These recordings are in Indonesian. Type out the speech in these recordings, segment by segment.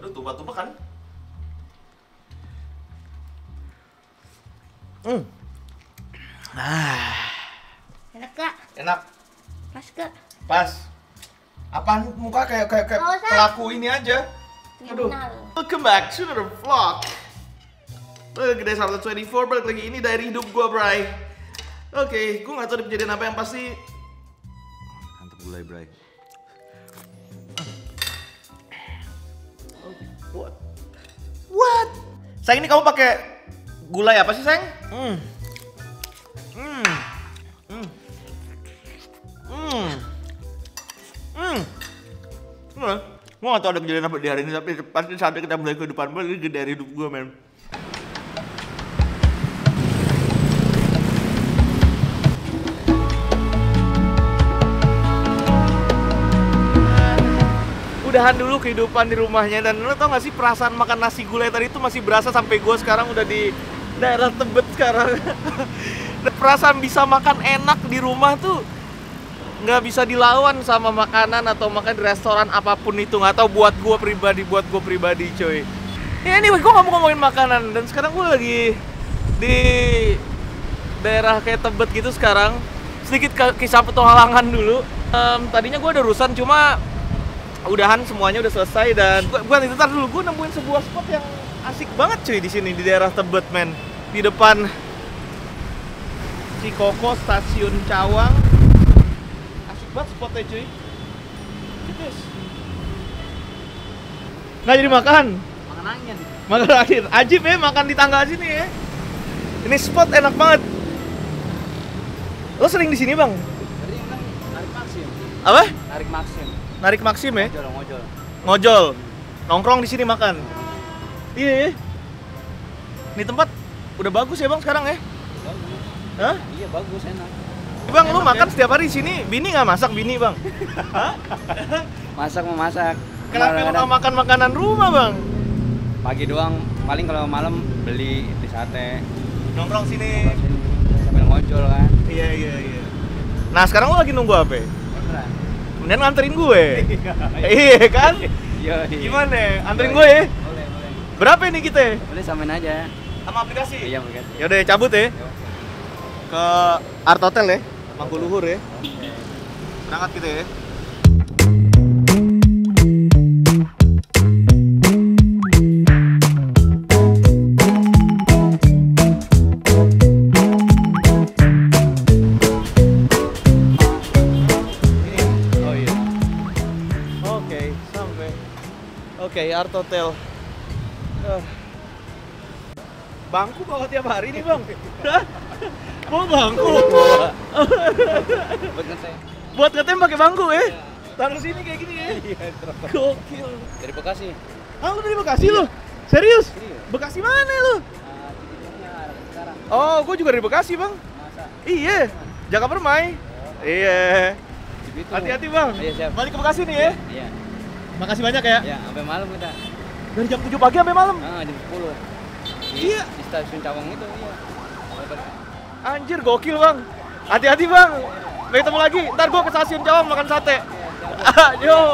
Waduh, tumpah-tumpah kan? Enak gak? Enak. Pas gak? Pas. Apaan muka kayak Nggak usah. pelaku ini aja. Aduh. Kenal. Welcome back to another vlog. Balik lagi dari 24, balik lagi ini dari hidup gua, Bray. Oke, gua gak tahu di kejadian apa yang pasti. Mantap gulai, Bray. What? What? Sayang, ini kamu pakai gulai apa sih, sayang? Gue gak tau ada kejadian apa di hari ini, tapi pasti saatnya kita mulai kehidupan baru. Ini dari hidup gue, men. Udahan dulu kehidupan di rumahnya, dan lo tau gak sih perasaan makan nasi gulai tadi itu masih berasa sampai gue sekarang udah di daerah Tebet sekarang. Dan perasaan bisa makan enak di rumah tuh nggak bisa dilawan sama makanan atau makan di restoran apapun itu. Nggak tahu buat gue pribadi coy. Ya anyway, gue nggak mau ngomongin makanan, dan sekarang gue lagi di daerah kayak Tebet gitu sekarang. Sedikit kisah petualangan dulu. Tadinya gue ada urusan, cuma udahan semuanya udah selesai, dan gue ntar dulu gue nemuin sebuah spot yang asik banget cuy di sini di daerah Tebet, men. Di depan Cikoko Stasiun Cawang. Buat spotnya cuy. Yes. Nggak jadi makan. Makan angin. Makan angin. Ajib ya makan di tangga sini ya. Ini spot enak banget. Lo sering di sini, Bang? Tadi yang bilang narik Maxim. Apa? Narik Maxim. Narik Maxim ya? Ngojol. Ngojol. Nongkrong di sini makan. Iya ya. Ini tempat udah bagus ya, Bang, sekarang ya? Bagus. Hah? Iya bagus, enak. Bang, lu Enak, makan ya? setiap hari di sini. Bini nggak masak, Bini, Bang? Hah? Masak memasak. Kenapa lu nggak makan makanan rumah, Bang? Pagi doang, paling kalau malam beli di sate. Nongkrong sini. Sambil ngojol kan. Iya. Nah, sekarang lu lagi nunggu apa? Beneran. Kemudian nganterin gue. Iya kan? Iya. Gimana? Anterin gue ya? Boleh. Berapa ini kita? Boleh samain aja. Sama aplikasi? Iya, begitu. Yaudah, cabut ya. Ke Art Hotel ya, Mangkuluhur ya. Berangkat kita ya. Oh iya. Oke, sampai. Oke, Art Hotel. Bangku bawa tiap hari nih, Bang. Hah? Bawa bangku. Buat ngeteh. Buat ngetem pakai bangku ya? Taruh sini kayak gini ya? Iya, Gokil. dari Bekasi. Ah, lu dari Bekasi lu? Serius? Serius. Bekasi mana lu? Cibinongnya arah sekarang. Oh, gua juga dari Bekasi, Bang. Masa? Iya, Jaka Permai. Iya. Cibitung. Hati-hati, Bang. Iya, siap. Balik ke Bekasi nih ya. Iya. Makasih banyak ya. Ya, sampai malam kita. Dari jam 7 pagi sampai malam. Jam 10. Iya. Di stasiun Cawang itu, iya. Anjir, gokil, Bang. Hati-hati, Bang. Sampai ketemu lagi. Ntar gua ke stasiun Cawang makan sate. Yo.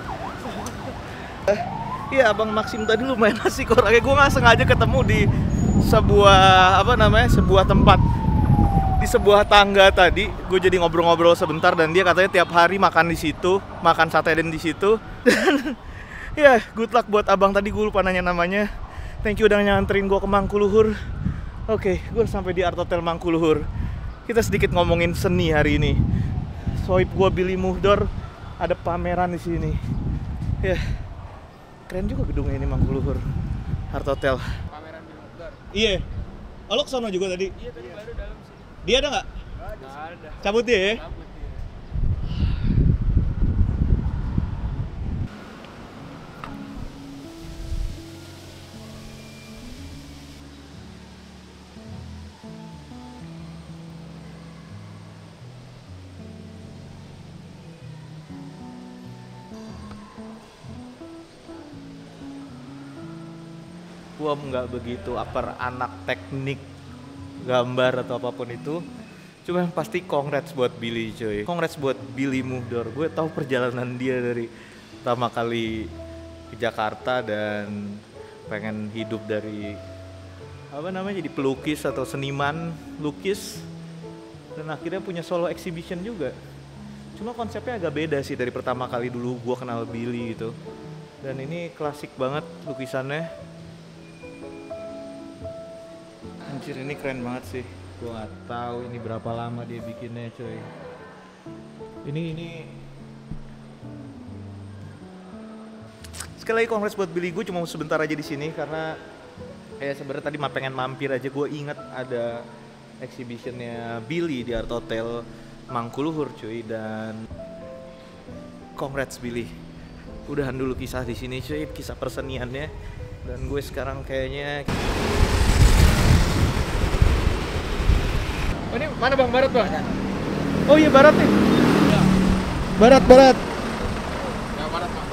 Iya, Abang Maxim tadi lumayan asik orangnya. Gue nggak sengaja ketemu di sebuah sebuah tempat, di sebuah tangga tadi. Gue jadi ngobrol-ngobrol sebentar, dan dia katanya tiap hari makan di situ, makan sate dan di situ. Dan ya, good luck buat abang tadi. Gue lupa nanya namanya. Thank you udah nganterin gue ke Mangkuluhur. Oke, gue sampai di Art Hotel Mangkuluhur. Kita sedikit ngomongin seni hari ini. Sohib gue Billy Muhdor ada pameran di sini. Ya, keren juga gedungnya ini, Mangkuluhur Art Hotel. Pameran di Muhdor. Iya. Oh, lo kesana juga tadi? Iya, tadi baru dalam sini. Dia ada nggak? Nggak ada. Cabut dia ya? Cabut dia. Gua nggak begitu anak teknik gambar atau apapun itu. Cuma yang pasti congrats buat Billy, coy. Congrats buat Billy Muhdor. Gue tahu perjalanan dia dari pertama kali ke Jakarta dan pengen hidup dari jadi pelukis atau seniman lukis, dan akhirnya punya solo exhibition juga. Cuma konsepnya agak beda sih dari pertama kali dulu gue kenal Billy gitu. Dan ini klasik banget lukisannya. Anjir, ini keren banget sih. Gue nggak tahu ini berapa lama dia bikinnya, coy. Ini sekali lagi kongres buat Billy. Gue cuma sebentar aja di sini karena sebenarnya tadi pengen mampir aja. Gue inget ada exhibitionnya Billy di Art Hotel Mangkuluhur, cuy. Dan congrats Billy, udahan dulu kisah di sini, cuy, kisah perseniannya. Dan gue sekarang kayaknya ini mana Bang? Barat Bang? Oh iya, Barat nih. Barat. Ya, Barat, Pak.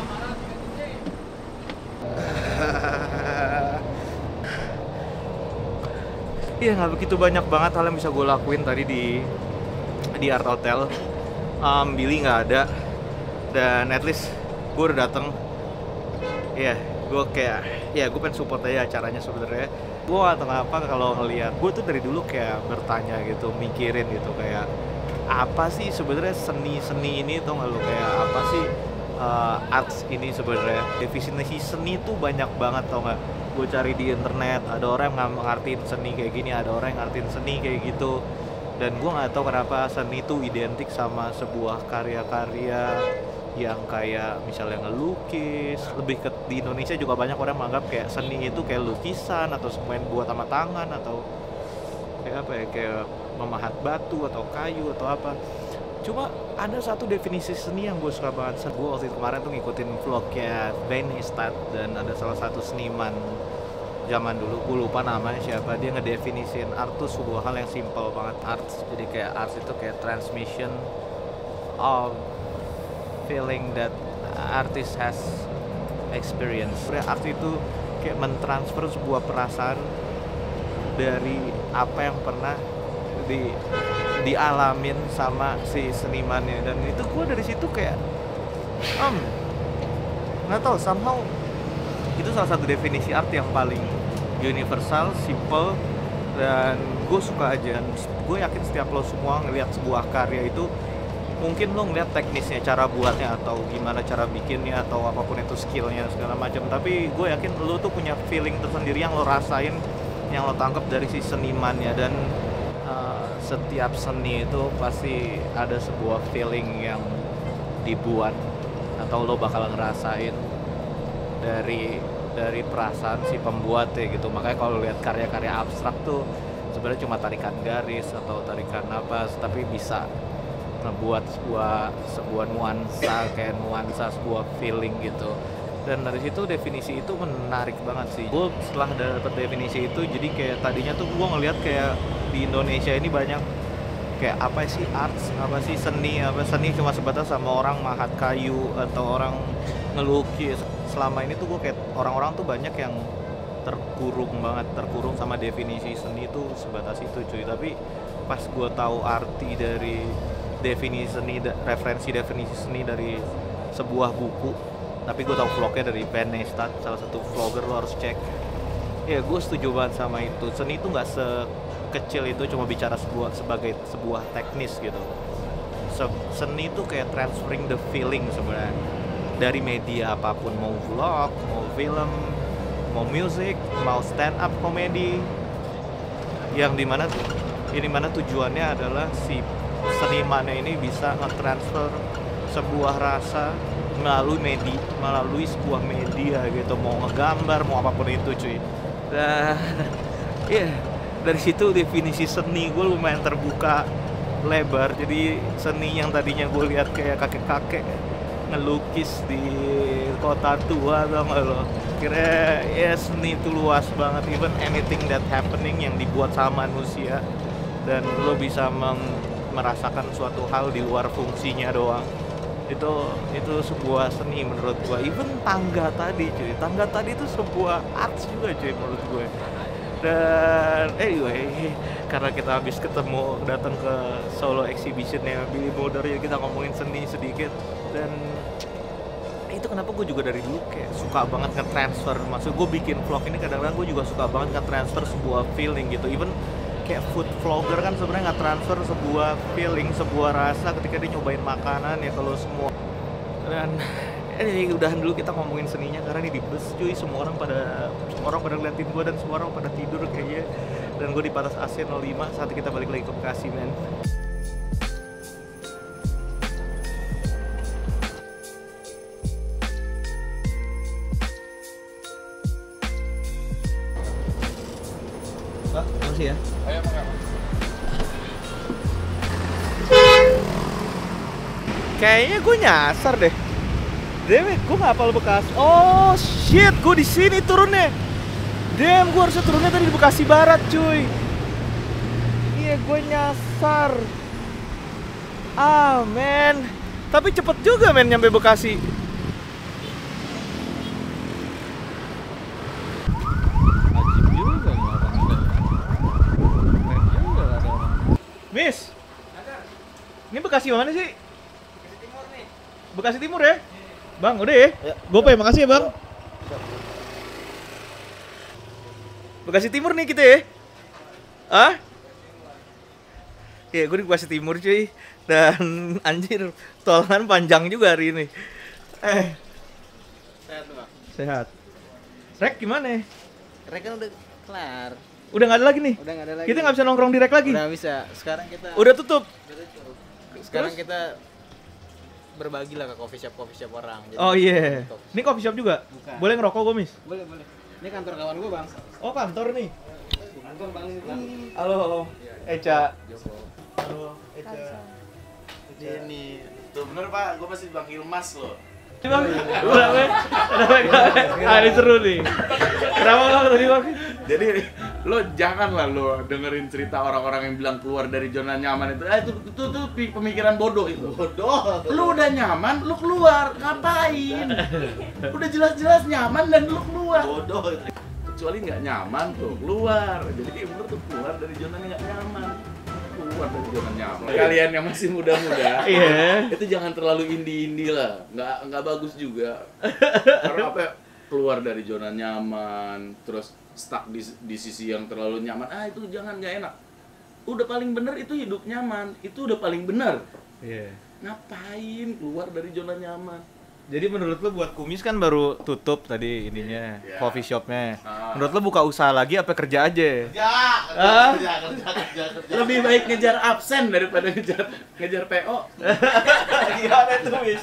Iya, nggak begitu banyak banget hal yang bisa gue lakuin tadi di Art Hotel. Billy nggak ada, dan at least gue udah dateng. Iya, gue pengen support aja acaranya sebenarnya. Gue atau apa kalau ngeliat, gue tuh dari dulu kayak bertanya gitu, mikirin gitu kayak apa sih sebenarnya seni ini, tuh nggak lo, kayak apa sih arts ini sebenarnya. Definisi seni tuh banyak banget, tau nggak? Gue cari di internet, ada orang yang ngartiin seni kayak gini, ada orang yang ngartiin seni kayak gitu. Dan gue nggak tahu kenapa seni itu identik sama sebuah karya-karya yang kayak misalnya ngelukis. Lebih ke di Indonesia juga banyak orang menganggap kayak seni itu kayak lukisan atau main buat sama tangan atau kayak apa ya, kayak memahat batu atau kayu atau apa. Cuma ada satu definisi seni yang gue suka banget. Gue waktu itu kemarin tuh ngikutin vlognya Ben Hestad, dan ada salah satu seniman zaman dulu, gue lupa namanya siapa, dia ngedefinisin art tuh sebuah hal yang simple banget. Arts, jadi kayak arts itu kayak transmission of feeling that artist has experience. Art itu kayak mentransfer sebuah perasaan dari apa yang pernah dialamin sama si senimannya. Dan itu gue dari situ kayak nggak tahu, somehow itu salah satu definisi art yang paling universal, simple, dan gue suka aja. Gue yakin setiap lo semua ngelihat sebuah karya itu, mungkin lo ngeliat teknisnya, cara buatnya, atau gimana cara bikinnya, atau apapun itu skillnya segala macam, tapi gue yakin lo tuh punya feeling tersendiri yang lo rasain, yang lo tangkap dari si senimannya. Dan setiap seni itu pasti ada sebuah feeling yang dibuat atau lo bakal ngerasain dari perasaan si pembuat ya gitu. Makanya kalau lihat karya-karya abstrak tuh sebenarnya cuma tarikan garis atau tarikan apa, tapi bisa ngebuat sebuah nuansa, kayak nuansa sebuah feeling gitu. Dan dari situ definisi itu menarik banget sih. Gue setelah dapet definisi itu, jadi kayak tadinya tuh gue ngeliat kayak di Indonesia ini banyak kayak apa sih arts, apa sih seni, apa seni cuma sebatas sama orang mahat kayu atau orang ngelukis. Selama ini tuh gue kayak orang-orang tuh banyak yang terkurung sama definisi seni itu sebatas itu, cuy. Tapi pas gue tahu arti dari definisi seni, referensi definisi seni dari sebuah buku, tapi gue tahu vlognya dari Ben Hestad, salah satu vlogger, lo harus cek. Ya, gue setuju banget sama itu. Seni itu nggak sekecil itu cuma bicara sebagai sebuah teknis gitu. Seni itu kayak transferring the feeling sebenarnya dari media apapun, mau vlog, mau film, mau music, mau stand up komedi, yang dimana tujuannya adalah si senimannya ini bisa nge-transfer sebuah rasa melalui sebuah media gitu, mau ngegambar, mau apapun itu, cuy. Dan dari situ definisi seni gue lumayan terbuka lebar. Jadi seni yang tadinya gue lihat kayak kakek-kakek ngelukis di kota tua, tau gak lo, kira seni itu luas banget. Even anything that happening yang dibuat sama manusia, dan lo bisa merasakan suatu hal di luar fungsinya doang, itu sebuah seni menurut gue. Even tangga tadi, cuy, itu sebuah arts juga, cuy, menurut gue. Dan anyway, karena kita habis datang ke solo exhibitionnya Billy Boulder, ya kita ngomongin seni sedikit. Dan itu kenapa gue juga dari dulu kayak suka banget nge-transfer. Maksud gue bikin vlog ini kadang-kadang gue juga suka banget nge-transfer sebuah feeling gitu. Even kayak food vlogger kan sebenarnya nge-transfer sebuah feeling, sebuah rasa ketika dia nyobain makanan ya kalau semua. Dan ini udahan dulu kita ngomongin seninya karena ini di bus cuy, semua orang pada ngeliatin gue dan semua orang pada tidur kayaknya. Dan gue di patas AC 05 saat kita balik lagi ke Bekasi, men. Pak, makasih ya. Ayo makan. Kayaknya gue nyasar deh. Dewe, gue nggak hafal Bekasi. Oh shit, gue di sini turunnya. Damn, gue harusnya turunnya tadi di Bekasi Barat, cuy. Iya, gue nyasar. Ah, men. Tapi cepet juga, men, nyampe Bekasi. Ajib juga nih orang ini. Keren juga ada orang. Miss, ini Bekasi mana sih? Bekasi Timur nih. Bekasi Timur ya? Bang, udah ya? Gopay, makasih ya, Bang. Bekasi Timur nih kita ya? Hah? Iya, gue di Bekasi Timur cuy. Dan anjir, tolongan panjang juga hari ini. Sehat tuh, Bang. Sehat. Rek gimana? Rek kan udah kelar. Udah nggak ada lagi nih? Udah nggak ada lagi. Kita nggak bisa nongkrong di rek lagi? Udah bisa. Sekarang kita Udah tutup? Sekarang Terus? kita berbagi lah ke coffee shop orang. Jadi Oh iya. tutup. Ini coffee shop juga? Bukan. Boleh ngerokok gue, Miss? Boleh. Ini kantor kawan gue, Bang. Oh, kantor nih. Kantor Bang. Halo, Eca. Joko. Halo, Eca. Ini tuh bener Pak, gue masih dipanggil Mas loh. Bang, kenapa? Ah, ini seru nih. Kenapa Bang tadi Bang? Jadi lo janganlah lo dengerin cerita orang-orang yang bilang keluar dari zona nyaman itu. Itu pemikiran bodoh itu. Bodoh. Lu udah nyaman, lu keluar. Ngapain? Udah jelas-jelas nyaman dan lu keluar. Bodoh. Kecuali nggak nyaman tuh keluar. Jadi bener tuh keluar dari zona nggak nyaman. Keluar dari zona nyaman. Kalian yang masih muda-muda, Iya. itu jangan terlalu indie-indie lah. Nggak bagus juga. Karena apa ya? Keluar dari zona nyaman, terus stuck di sisi yang terlalu nyaman, itu jangan, nggak enak. Udah paling bener itu hidup nyaman, itu udah paling bener. Iya. Ngapain keluar dari zona nyaman? Jadi menurut lo buat kumis kan baru tutup tadi ininya, Iya. coffee shopnya. Ah. Menurut lo buka usaha lagi apa kerja aja? Ya, kerja. Lebih baik ngejar absen daripada ngejar PO. Gimana tuh, Miss?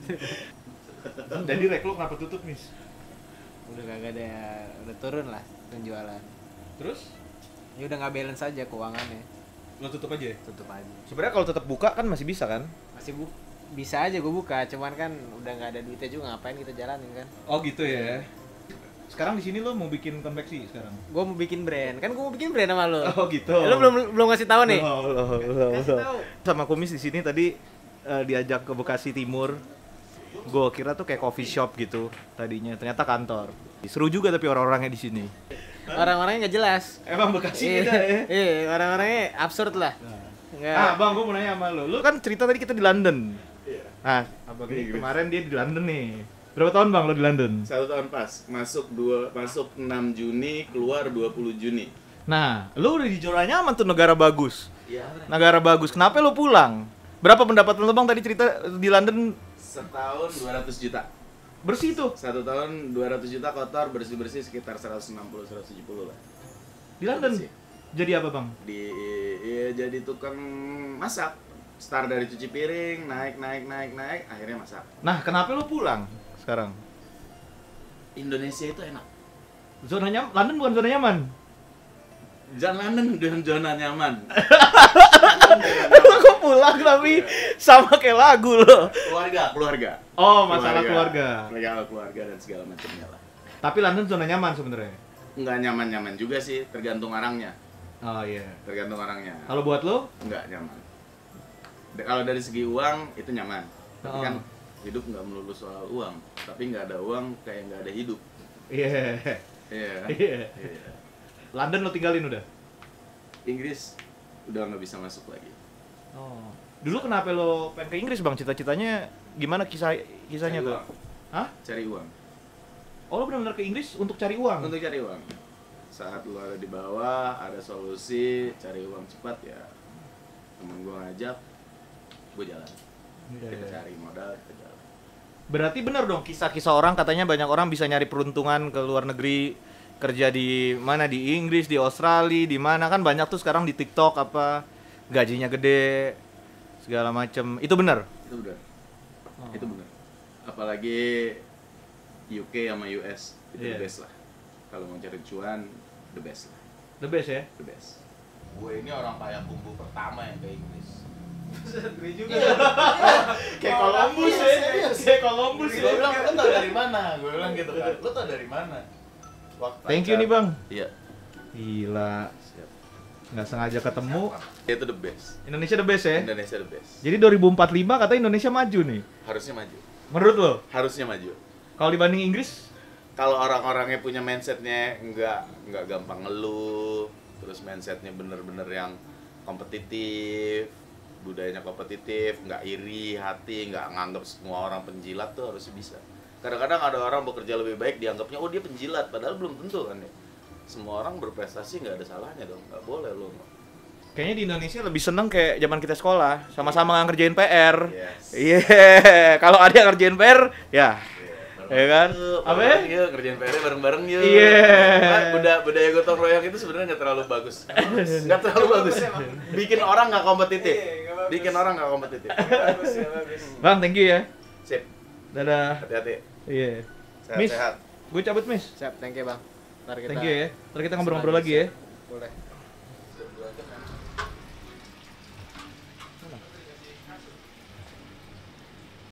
Jadi rek lo kenapa tutup, Miss? Udah kagak ada, udah turun lah penjualan. Terus Ya udah nggak balance aja keuangannya. lo tutup aja. Tutup aja. Sebenarnya kalau tetap buka kan masih bisa kan? Masih bisa aja gue buka, cuman kan udah nggak ada duitnya juga, ngapain kita jalanin kan. Oh gitu ya. Sekarang di sini lo mau bikin konveksi sekarang? Gue mau bikin brand, kan gue mau bikin brand sama lo. Oh gitu. Lo belum ngasih tahu nih. Kasih tahu. Sama kumis di sini tadi diajak ke Bekasi Timur. Gue kira tuh kayak coffee shop gitu tadinya, ternyata kantor. Seru juga tapi orang-orangnya di sini. Orang-orangnya nggak jelas. Emang Bekasi beda ya. Iya, orang-orangnya absurd lah. Nggak. Ah, Bang, gue mau nanya sama lo. Lo kan cerita tadi kita di London. Iya. Nah, abang ini kemarin dia di London nih. Berapa tahun Bang lo di London? 1 tahun pas, masuk 6 Juni, keluar 20 Juni. Nah, lo udah di zona nyaman tuh, negara bagus. Iya. Negara bagus. Kenapa lo pulang? Berapa pendapatan lo Bang tadi cerita di London? Setahun 200 juta. Bersih tuh. 1 tahun 200 juta kotor, bersih-bersih sekitar 160-170 lah. Di London. Bersih. Jadi apa Bang? Jadi tukang masak. Start dari cuci piring, naik, akhirnya masak. Nah, kenapa lo pulang sekarang? Indonesia itu enak. Zona nyaman, London bukan zona nyaman. Jangan dengan zona nyaman. Lo kok pulang tapi sama kayak lagu lo. Keluarga. Oh, masalah keluarga. Keluarga dan segala macamnya lah. Tapi London zona nyaman sebenarnya. Nggak nyaman-nyaman juga sih, tergantung orangnya. Oh iya. Tergantung orangnya. Kalau buat lo? Nggak nyaman. Kalau dari segi uang itu nyaman. Tapi Oh. kan hidup nggak melulu soal uang. Tapi nggak ada uang kayak nggak ada hidup. Iya. Iya. Iya. Iya. London lo tinggalin udah? Inggris udah nggak bisa masuk lagi. Oh. Dulu kenapa lo pengen ke Inggris Bang? Cita-citanya gimana kisahnya tuh? Hah? Cari uang. Oh, lo benar-benar ke Inggris untuk cari uang? Untuk cari uang. Saat lu ada di bawah, ada solusi cari uang cepat ya. Temen gue ngajak, gue jalan. Kita cari modal, kita jalan. Berarti benar dong kisah-kisah orang, katanya banyak orang bisa nyari peruntungan ke luar negeri, kerja di mana, di Inggris, di Australia, di mana, kan banyak tuh sekarang di TikTok apa gajinya gede segala macem. Itu benar? Itu benar. Itu benar. Apalagi UK sama US itu Iya. the best lah. Kalau mau cari cuan, the best lah. The best ya? The best. Gue ini orang kaya bumbu pertama yang ke Inggris. Kayak Columbus ya? Kayak Columbus Gue bilang, lo tau dari mana? Gue bilang gitu kan. Lo tau dari mana? Thank you nih bang. Iya. Gila. Siap. Nggak sengaja ketemu. Itu the best. Indonesia the best ya? Indonesia the best. Jadi 2045 katanya Indonesia maju nih. Harusnya maju. Menurut lo? Harusnya maju. Kalau dibanding Inggris? Kalau orang-orangnya punya mindsetnya nggak gampang ngeluh, terus mindsetnya bener-bener yang kompetitif, budayanya kompetitif, nggak iri hati, nggak nganggap semua orang penjilat tuh harusnya bisa. Kadang-kadang ada orang bekerja lebih baik dianggapnya oh dia penjilat, padahal belum tentu kan ya. Semua orang berprestasi nggak ada salahnya dong, nggak boleh lo. Kayaknya di Indonesia lebih seneng kayak zaman kita sekolah, sama-sama ngerjain PR. Yes. Iya, kalau ada yang ngerjain PR, ya. Ya kan? Apa ya? Yuk, kerjaan PR bareng-bareng yuk. Iya. Budaya gotong royong itu sebenarnya nggak terlalu bagus. Nggak terlalu bagus. Bikin orang nggak kompetitif. Bikin orang nggak kompetitif. Bang, thank you ya. Sip. Dadah. Hati-hati. Iya. Miss, Sehat-sehat. gue cabut, Miss. Siap, thank you bang. Ntar kita Thank you ya. Ntar kita ngobrol-ngobrol lagi ya. boleh.